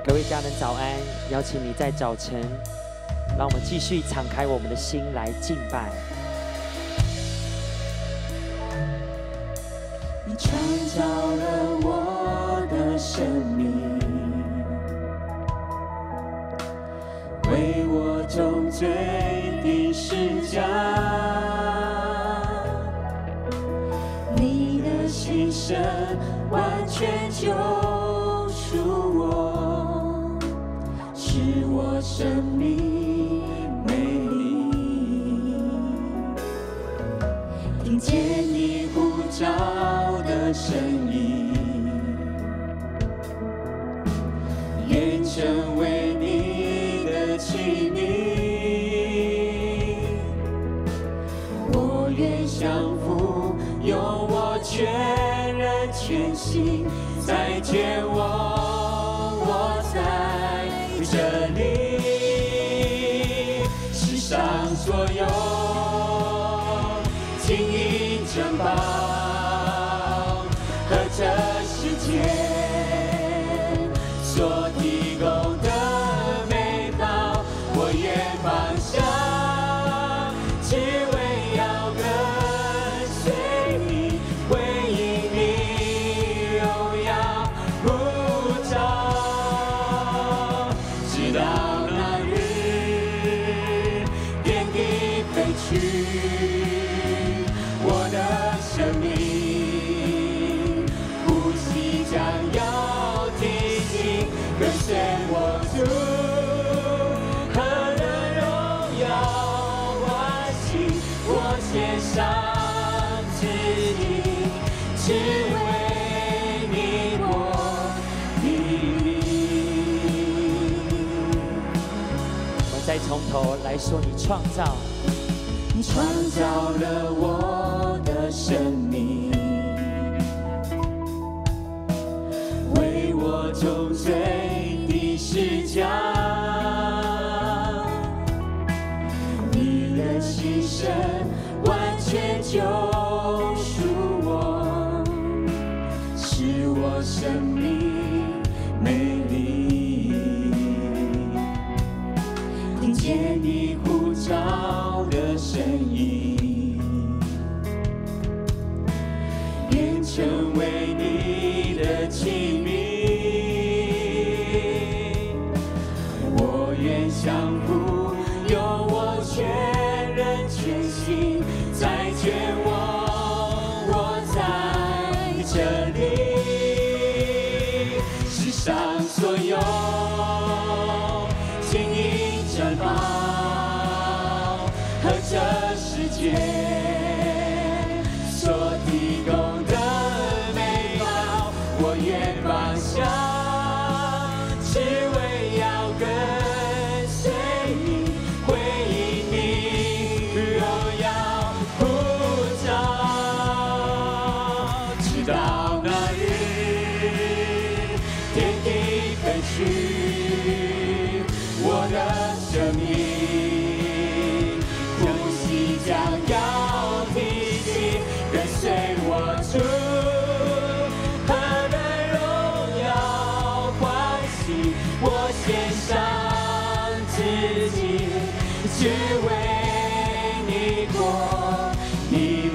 各位家人早安，邀请你在早晨，让我们继续敞开我们的心来敬拜。 你创造了我的生命，为我重罪的十架，你的牺牲完全救赎我，使我生命美丽。听见你呼召的声音，愿成为你的器皿。我愿降服，用我全人全心，再见我在这里。世上所有金银珍宝和这世界所提供的美好，我愿放下，只为要跟随你，回应你荣耀呼召，直到那日天地废去，我的生命呼吸将要停息，跟随我主，何等荣耀欢喜，我献上自己，只为你国你名。 我再从头来说，你创造。 你创造了我的生命，为我重罪的十架，你的牺牲完全救赎我，使我生命美丽。听见你呼召的声音，愿成为你的器皿。我愿降服，用我全人全心，再见我在这里。世上所有金银珍宝和这世界所提供的美好，我愿放下，只为要跟随你，回应你荣耀呼召，直到那日天地废去，我的生命呼吸将要停息，跟随我主，何等荣耀欢喜，我献上自己，只为你国你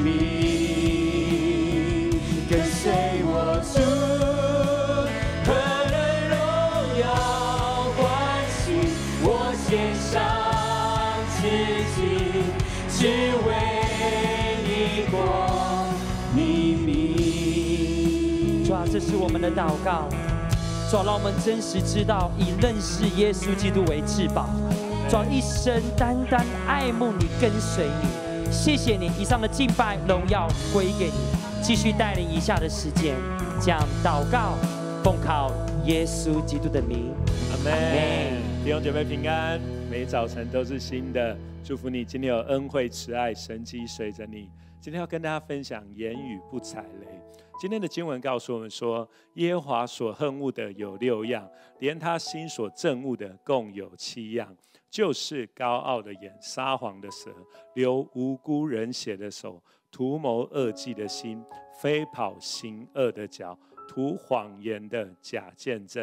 名，跟随我主，何等荣耀欢喜，我献上自己，只为你国你名。 主啊，这是我们的祷告。主啊，让我们真实知道，以认识耶稣基督为至宝。主啊，一生单单爱慕你，跟随你。谢谢你，以上的敬拜荣耀归给你。继续带领以下的时间，将祷告奉靠耶稣基督的名。 阿门。弟兄姐妹平安，每早晨都是新的，祝福你今天有恩惠慈爱神迹随着你。今天要跟大家分享言语不踩雷。今天的经文告诉我们说，耶和华所恨恶的有6样，连他心所憎恶的共有7样，就是高傲的眼、撒谎的舌、流无辜人血的手、图谋恶计的心、飞跑行恶的脚、图谎言的假见证、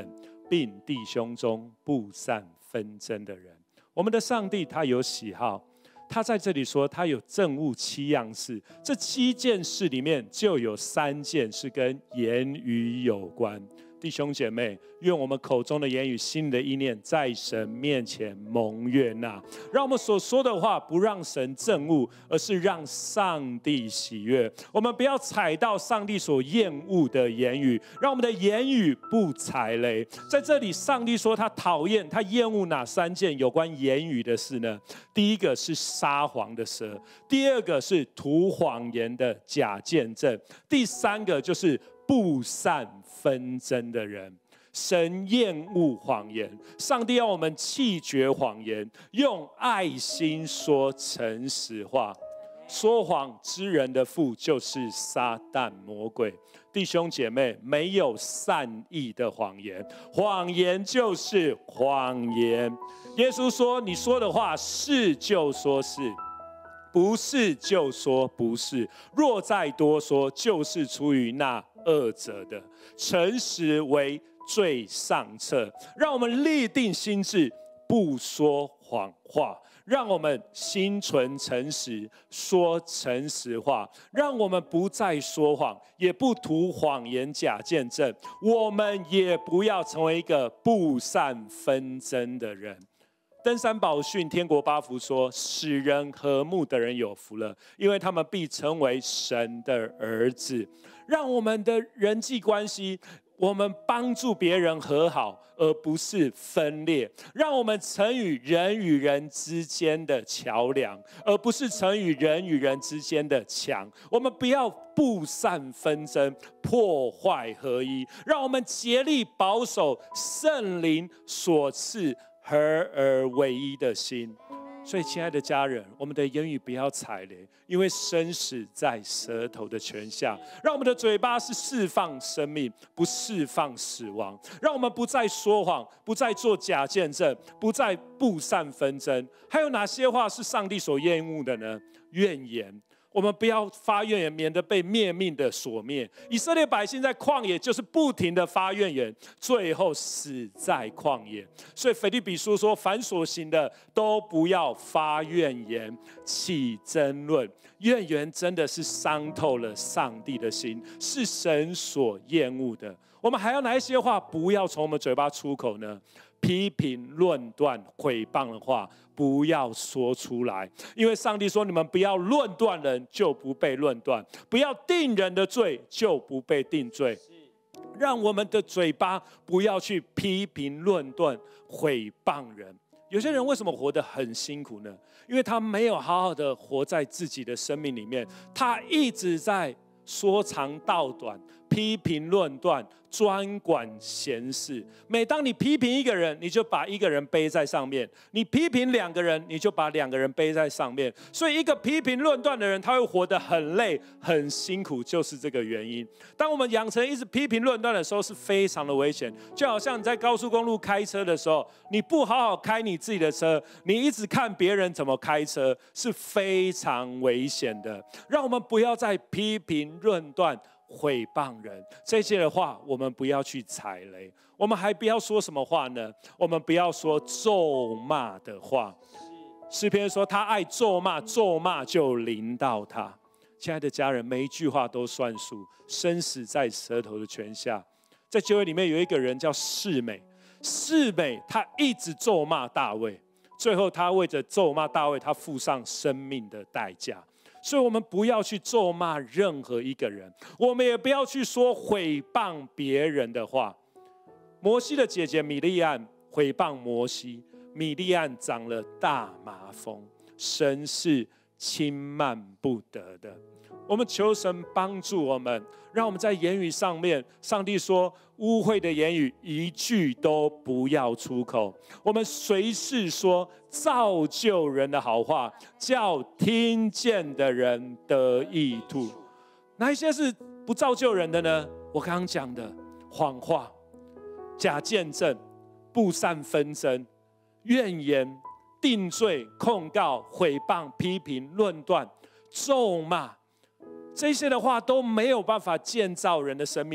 并弟兄中布散纷争的人。我们的上帝他有喜好，他在这里说他有政务7样事，这7件事里面就有3件是跟言语有关。弟兄姐妹，愿我们口中的言语、心里的意念，在神面前蒙悦纳。让我们所说的话不让神憎恶，而是让上帝喜悦。我们不要踩到上帝所厌恶的言语，让我们的言语不踩雷。在这里，上帝说他讨厌、他厌恶哪3件有关言语的事呢？第一个是撒谎的舌，第二个是吐谎言的假见证，第3个就是布散纷争的人。神厌恶谎言，上帝要我们弃绝谎言，用爱心说诚实话。说谎之人的父就是撒旦魔鬼。弟兄姐妹，没有善意的谎言，谎言就是谎言。耶稣说，你说的话是就说是，不是就说不是，若再多说，就是出于那恶者的。诚实为最上策，让我们立定心志，不说谎话，让我们心存诚实，说诚实话，让我们不再说谎，也不吐谎言假见证，我们也不要成为一个布散纷争的人。登山宝训天国8福说，使人和睦的人有福了，因为他们必成为神的儿子。让我们的人际关系，我们帮助别人和好，而不是分裂。让我们成与人之间的桥梁，而不是成与人之间的墙。我们不要布散纷争，破坏合一。让我们竭力保守圣灵所赐合而为一的心。所以亲爱的家人，我们的言语不要踩雷，因为生死在舌头的权下。让我们的嘴巴是释放生命，不释放死亡。让我们不再说谎，不再做假见证，不再布散纷争。还有哪些话是上帝所厌恶的呢？怨言。我们不要发怨言，免得被灭命的所灭。以色列百姓在旷野就是不停的发怨言，最后死在旷野。所以腓立比书说，凡所行的都不要发怨言，起争论。怨言真的是伤透了上帝的心，是神所厌恶的。我们还要哪一些话不要从我们嘴巴出口呢？批评、论断、毁谤的话不要说出来，因为上帝说，你们不要论断人，就不被论断；不要定人的罪，就不被定罪。让我们的嘴巴不要去批评、论断、毁谤人。有些人为什么活得很辛苦呢？因为他没有好好的活在自己的生命里面，他一直在说长道短，批评论断，专管闲事。每当你批评一个人，你就把一个人背在上面；你批评2个人，你就把2个人背在上面。所以一个批评论断的人，他会活得很累很辛苦，就是这个原因。当我们养成一直批评论断的时候，是非常的危险。就好像你在高速公路开车的时候，你不好好开你自己的车，你一直看别人怎么开车，是非常危险的。让我们不要再批评论断毁谤人，这些的话我们不要去踩雷。我们还不要说什么话呢？我们不要说咒骂的话。诗篇说他爱咒骂，咒骂就临到他。亲爱的家人，每一句话都算数，生死在舌头的权下。在旧约里面有一个人叫示每，示每他一直咒骂大卫，最后他为着咒骂大卫，他付上生命的代价。所以我们不要去咒骂任何一个人，我们也不要去说毁谤别人的话。摩西的姐姐米利暗毁谤摩西，米利暗长了大麻风，神是轻慢不得的。我们求神帮助我们，让我们在言语上面，上帝说污秽的言语一句都不要出口。我们随时说造就人的好话，叫听见的人得益处。哪一些是不造就人的呢？我刚刚讲的谎话、假见证、布散纷争、怨言、定罪、控告、毁谤、批评、论断、咒骂，这些的话都没有办法建造人的生命，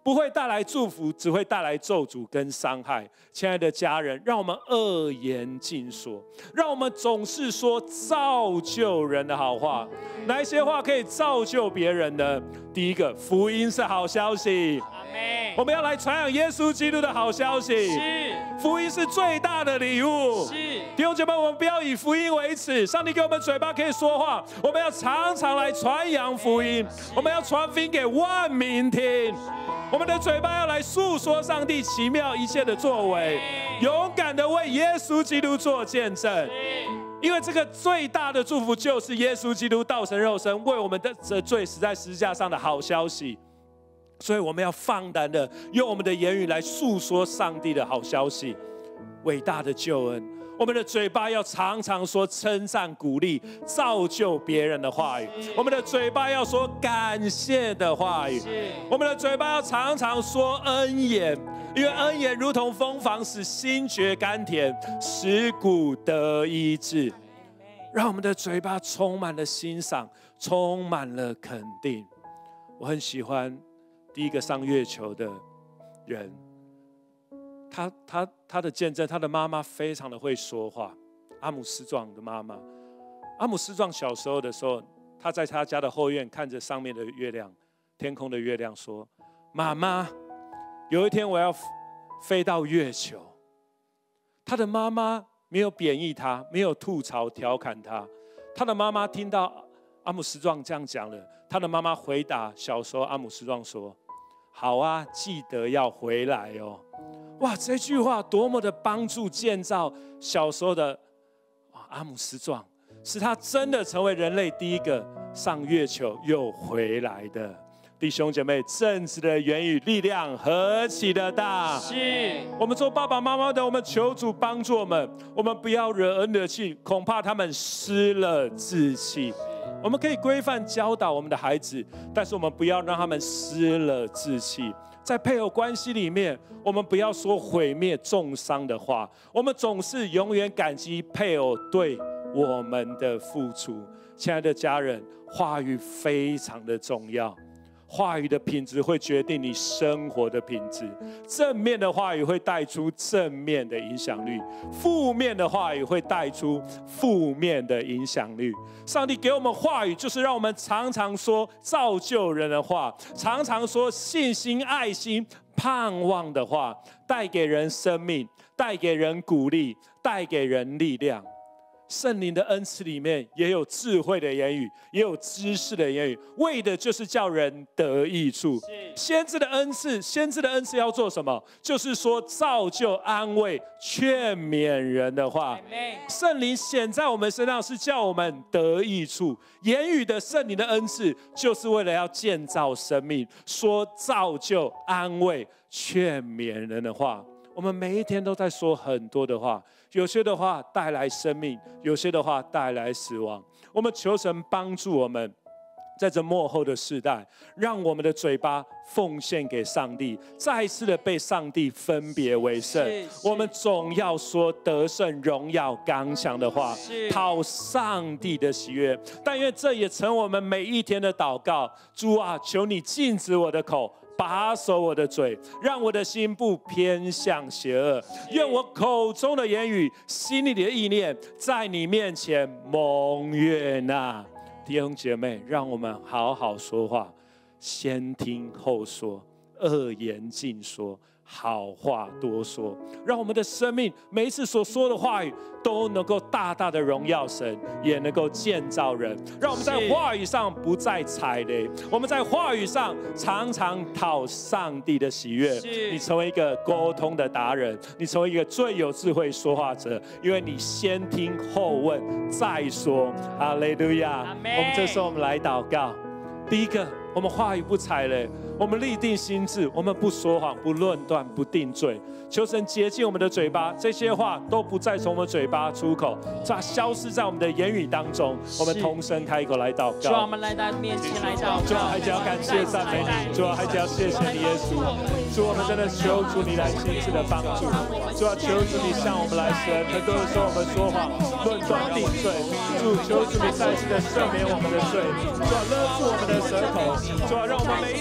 不会带来祝福，只会带来咒诅跟伤害。亲爱的家人，让我们恶言尽说，让我们总是说造就人的好话。哪一些话可以造就别人呢？第一个，福音是好消息。我们要来传扬耶稣基督的好消息。福音是最大的礼物。弟兄姐妹，我们不要以福音为耻。上帝给我们嘴巴可以说话，我们要常常来传扬福音。我们要传福音给万民听。我们的嘴巴要来诉说上帝奇妙一切的作为，勇敢的为耶稣基督做见证。因为这个最大的祝福就是耶稣基督道成肉身，为我们的罪死在十字架上的好消息。所以我们要放胆的用我们的言语来诉说上帝的好消息，伟大的救恩。我们的嘴巴要常常说称赞、鼓励、造就别人的话语。我们的嘴巴要说感谢的话语。我们的嘴巴要常常说恩言，因为恩言如同蜂房，使心觉甘甜，使骨得医治。让我们的嘴巴充满了欣赏，充满了肯定。我很喜欢第一个上月球的人，他的见证，他的妈妈非常的会说话。阿姆斯壮的妈妈，阿姆斯壮小时候的时候，他在他家的后院看着上面的月亮，天空的月亮，说：“妈妈，有一天我要飞到月球。”他的妈妈没有贬义他，没有吐槽调侃他。他的妈妈听到阿姆斯壮这样讲了，他的妈妈回答小时候阿姆斯壮说：“好啊，记得要回来哦。”哇，这句话多么的帮助建造小时候的阿姆斯壮，使他真的成为人类第一个上月球又回来的。弟兄姐妹，正直的言语力量何其的大！是我们做爸爸妈妈的，我们求主帮助我们，我们不要惹恩惹气，恐怕他们失了志气。我们可以规范教导我们的孩子，但是我们不要让他们失了志气。在配偶关系里面，我们不要说毁灭重伤的话，我们总是永远感激配偶对我们的付出。亲爱的家人，话语非常的重要，话语的品质会决定你生活的品质。正面的话语会带出正面的影响力，负面的话语会带出负面的影响力。上帝给我们话语，就是让我们常常说造就人的话，常常说信心、爱心、盼望的话，带给人生命，带给人鼓励，带给人力量。圣灵的恩赐里面也有智慧的言语，也有知识的言语，为的就是叫人得益处。先知的恩赐要做什么？就是说造就、安慰、劝勉人的话。圣灵显在我们身上，是叫我们得益处。言语的圣灵的恩赐，就是为了要建造生命，说造就、安慰、劝勉人的话。我们每一天都在说很多的话，有些的话带来生命，有些的话带来死亡。我们求神帮助我们，在这末后的世代，让我们的嘴巴奉献给上帝，再一次的被上帝分别为圣。我们总要说得胜、荣耀、刚强的话，讨上帝的喜悦。但愿这也成我们每一天的祷告。主啊，求你禁止我的口，把守我的嘴，让我的心不偏向邪恶。愿我口中的言语、心里的意念，在你面前蒙悦纳。弟兄姐妹，让我们好好说话，先听后说，恶言尽说，好话多说。让我们的生命每一次所说的话语都能够大大的荣耀神，也能够建造人。让我们在话语上不再踩雷，我们在话语上常常讨上帝的喜悦。你成为一个沟通的达人，你成为一个最有智慧说话者，因为你先听后问再说。哈利路亚！我们这时候我们来祷告。第一个，我们话语不踩雷，我们立定心志，我们不说谎，不论断，不定罪。求神洁净我们的嘴巴，这些话都不再从我们嘴巴出口，它消失在我们的言语当中。我们同声开口来祷告。 主啊，我们来到面前来祷告。 主啊，还是要感谢赞美你。主啊，还是要谢谢你耶稣。主，我们真的求主你来亲自的帮助。主啊，求主你向我们来神。很多的时候我们说谎、论断、定罪。主，求主你再次的赦免我们的罪。主啊，勒住我们的舌头。主啊，让我们每一天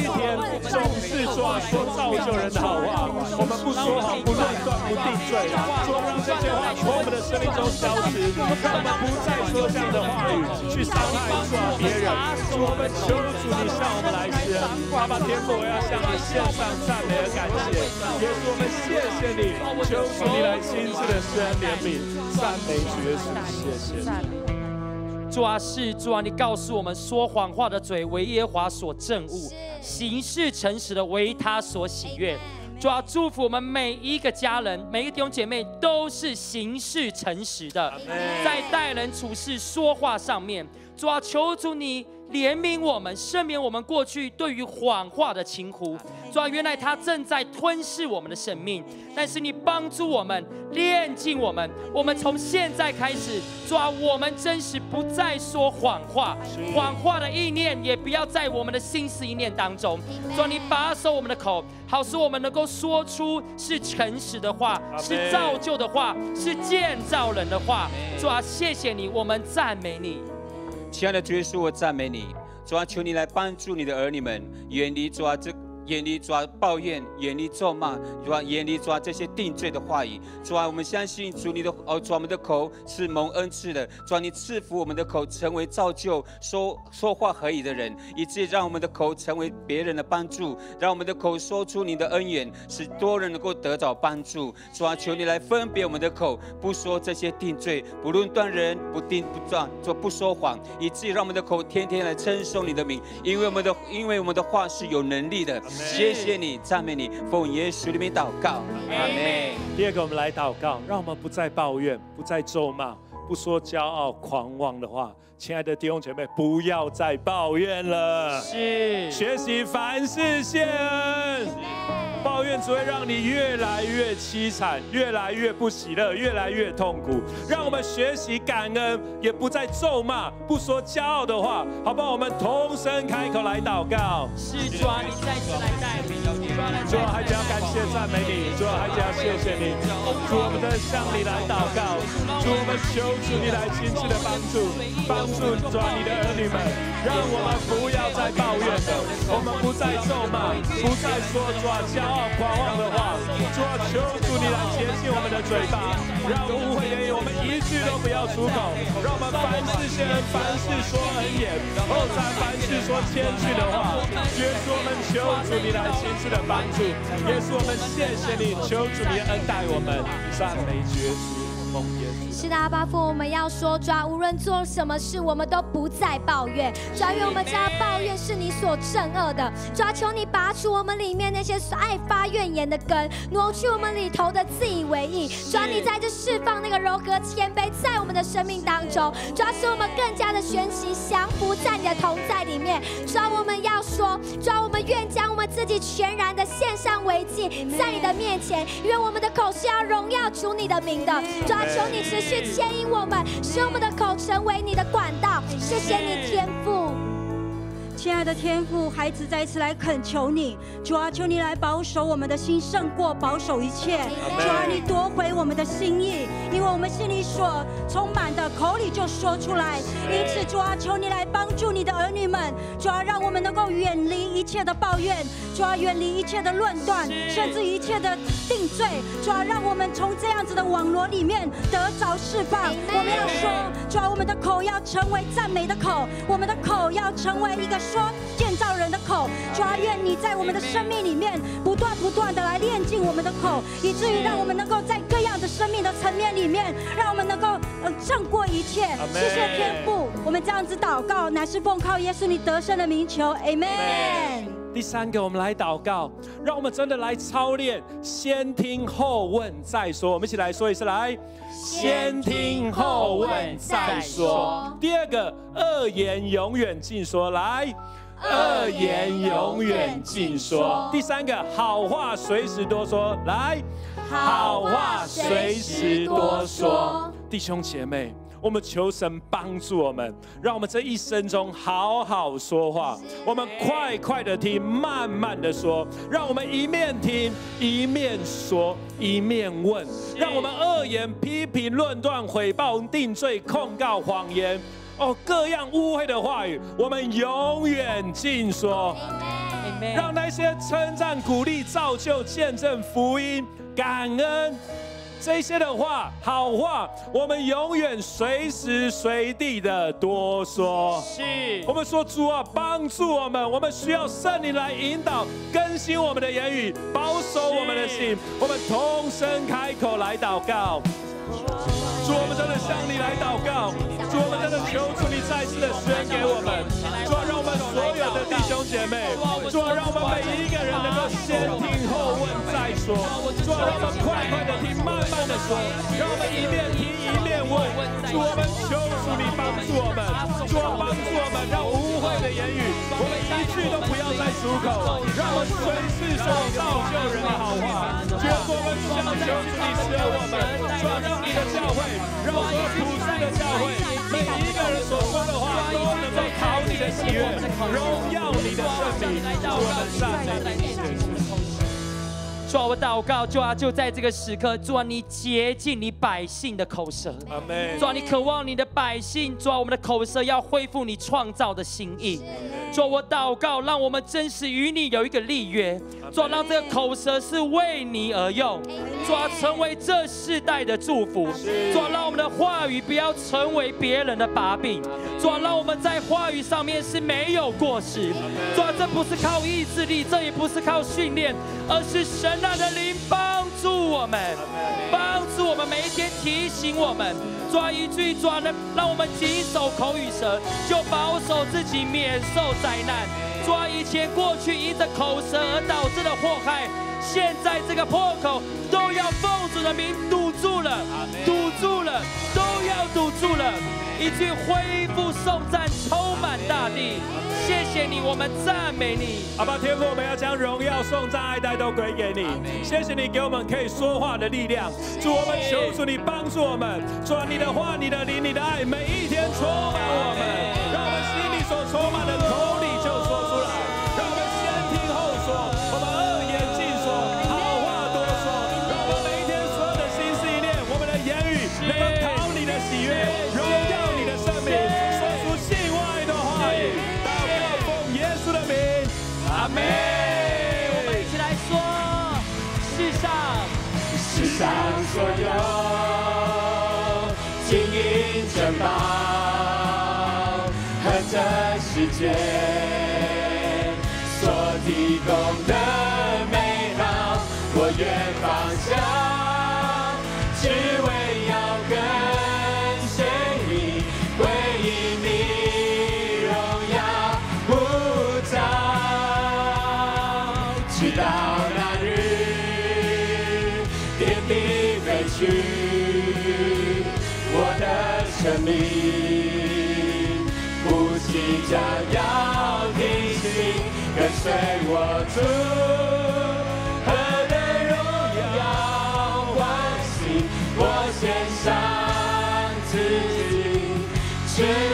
重视主啊说造就人的好话，我们不说谎，不论断，不定罪。主让这些话从我们的生命中消失，让我们不再说这样的话语去伤害主啊别人。主，我们求主你向我们来施恩，爸爸天父，我要向你献上赞美和感谢。耶稣，我们谢谢你，求主你来亲自的施恩怜悯，赞美主耶稣，谢谢你。 主啊，是主啊，你告诉我们，说谎话的嘴为耶和华所憎恶，行事诚实的为他所喜悦。主啊，祝福我们每一个家人，每一个弟兄姐妹都是行事诚实的，在待人处事、说话上面。主啊，求主你怜悯我们，赦免我们过去对于谎话的轻忽。主啊，原来他正在吞噬我们的生命，但是你帮助我们，炼净我们。我们从现在开始，主啊，我们真实不再说谎话，谎话的意念也不要在我们的心思意念当中。主啊，你把守我们的口，好使我们能够说出是诚实的话，是造就的话，是建造人的话。主啊，谢谢你，我们赞美你。 亲爱的主耶稣，我赞美你。主啊，求你来帮助你的儿女们，远离主啊远离主啊抱怨，远离咒骂，主啊远离主啊这些定罪的话语。主啊，我们相信主你的主啊，我们的口是蒙恩赐的。主啊，你赐福我们的口，成为造就说话合宜的人，以致让我们的口成为别人的帮助，让我们的口说出你的恩言，使多人能够得到帮助。主啊，求你来分别我们的口，不说这些定罪，不论断人，不说谎，以致让我们的口天天来称颂你的名，因为我们的话是有能力的。谢谢你，赞美你，奉耶稣的名祷告，阿们。 第二个，我们来祷告，让我们不再抱怨，不再咒骂，不说骄傲狂妄的话。亲爱的弟兄姐妹，不要再抱怨了， 是学习凡事谢恩。抱怨只会让你越来越凄惨，越来越不喜乐，越来越痛苦。让我们学习感恩，也不再咒骂，不说骄傲的话，好不好？我们同声开口来祷告。 是主啊，你再次来带领， 主啊，孩子要感谢赞美你，主啊，孩子要谢谢你，主我们的向你来祷告，主我们求主你来亲自的帮助主啊你的儿女们，让我们不要再抱怨了，我们不再咒骂，不再说主啊骄傲狂妄的话。主啊，求主你来洁净我们的嘴巴，让污秽言语我们一句都不要出口，让我们凡事谢恩，凡事说恩言，后在凡事说谦虚的话。耶稣，我们求主你来亲自的帮助。耶稣，我们谢谢你，求主你恩待我们，赞美主耶稣。 是的，阿爸父，我们要说，主啊，无论做什么事，我们都不再抱怨。主啊，因为我们知道抱怨是你所憎恶的。主啊，求你拔除我们里面那些爱发怨言的根，挪去我们里头的自以为意。主啊，你在这释放那个柔和谦卑在我们的生命当中。主啊，使我们更加的学习降服在你的同在里面。主啊，我们要说，主啊，我们愿将我们自己全然的献上为祭，在你的面前，因为我们的口是要荣耀主你的名的。主啊，求你持续牵引我们，使我们的口成为你的管道。谢谢你，天父。 亲爱的天父，孩子再次来恳求你，主啊，求你来保守我们的心，胜过保守一切。主啊，你夺回我们的心意，因为我们心里所充满的，口里就说出来。因此，主啊，求你来帮助你的儿女们，主啊，让我们能够远离一切的抱怨，主啊，远离一切的论断，甚至一切的定罪。主啊，让我们从这样子的网罗里面得着释放。我们要说，主啊，我们的口要成为赞美的口，我们的口要成为一个说建造人的口。主啊，愿你在我们的生命里面不断的来炼净我们的口，以至于让我们能够在各样的生命的层面里面，让我们能够胜过一切。谢谢天父，我们这样子祷告，乃是奉靠耶稣你得胜的名求 ，Amen。 第三个，我们来祷告，让我们真的来操练，先听后问再说。我们一起来说一次，来，先听后问再说。第二个，恶言永远尽说，来，恶言永远尽说。第三个，好话随时多说，来，好话随时多说。弟兄姐妹，我们求神帮助我们，让我们这一生中好好说话，我们快快的听，慢慢的说，让我们一面听一面说一面问，让我们恶言批评论断毁谤定罪控告谎言各样污秽的话语，我们永远尽说。 让那些称赞、鼓励、造就、见证福音、感恩。这些的话，好话，我们永远随时随地的多说。 是， 我们说主啊，帮助我们，我们需要圣灵来引导、更新我们的言语，保守我们的心。我们同声开口来祷告。主，我们真的向你来祷告。主，我们真的求主你再次的宣给我们。主啊，让我们所有的弟兄姐妹，主啊，让我们每一个人能够先听后问再说。主啊，让我们快快的听，慢慢的说，让我们一面听一面问。主，我们求主你帮助我们。主啊，帮助我们，让污秽的言语，我们一句都不要再出口，让我们随时说造就人的好话。主啊，我们向求主你使用我们。主啊，让你的教会，让所有普世的教会，每一个人所说的话都能够讨你的喜悦，荣耀你的圣名。主，我们赞美你。 主啊，我祷告，主啊，就在这个时刻，主啊，你洁净你百姓的口舌。 阿们。 主啊，你渴望你的百姓，主啊，我们的口舌要恢复你创造的心意。主啊，我祷告，让我们真实与你有一个立约。主啊，让这个口舌是为你而用。主啊，成为这世代的祝福。主啊，让我们的话语不要成为别人的把柄。主啊，让我们在话语上面是没有过失。主啊，这不是靠意志力，这也不是靠训练，而是神的灵帮助我们，帮助我们每一天提醒我们。主啊，一句主啊，让我们谨守口与舌，就保守自己免受灾难。主啊，以前过去因着口舌而导致的祸害，现在这个破口都要奉主的名堵住了，堵住了，都要堵住了。一句恢复颂赞充满大地。谢谢你，我们赞美你。 阿爸天父，我们要将荣耀、颂赞、爱戴都归给你。谢谢你给我们可以说话的力量。主，我们求主你帮助我们，主啊，你的话、你的灵、你的爱，每一天充满我们，让我们心里所充满的口里就说出来。让我们先听后说，我们二言尽说，好话多说。让我们每一天所有的心思意念，我们的言语能够讨你的喜悦，荣耀你的圣名，说出信外的话语。耶稣的名，阿门。 我们一起来说：世上所有金银珍宝和这世界所提供的美好，我愿放下，只为要跟随你，回应你荣耀不照，直到那日天地废去，我的生命呼吸将要停息，跟随我主，何等荣耀欢喜，我献上自己。